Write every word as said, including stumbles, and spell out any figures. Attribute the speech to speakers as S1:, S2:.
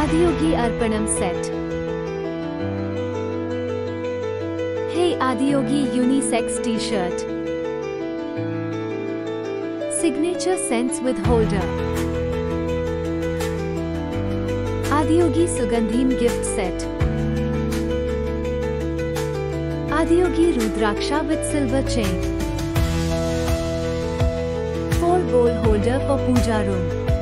S1: Adiyogi Arpanam set. Hey Adiyogi unisex t-shirt. Signature scents with holder. Adiyogi Sugandhim gift set. Adiyogi Rudraksha with silver chain. four bowl holder for puja room.